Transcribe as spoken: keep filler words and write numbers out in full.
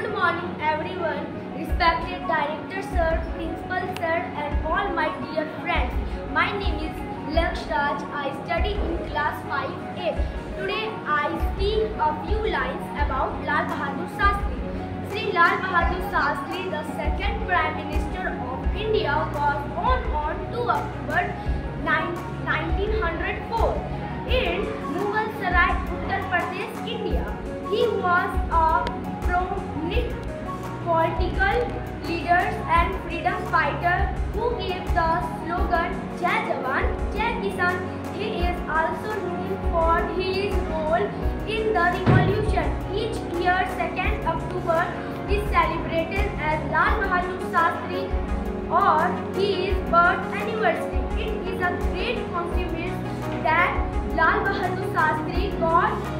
Good morning everyone, respected director sir, principal sir and all my dear friends. My name is Laksh Raj. I study in class five A. Today I speak a few lines about Lal Bahadur Shastri. Sri Lal Bahadur Shastri, the second Prime Minister of India, was born on two October nineteen oh four in Mughalsarai, Uttar Pradesh, India. He was a prominent political leader and freedom fighter who gave the slogan Jai Jawan, Jai Kisan. He is also known for his role in the revolution. Each year, second October is celebrated as Lal Bahadur Shastri or his birth anniversary. It is a great coincidence that Lal Bahadur Shastri got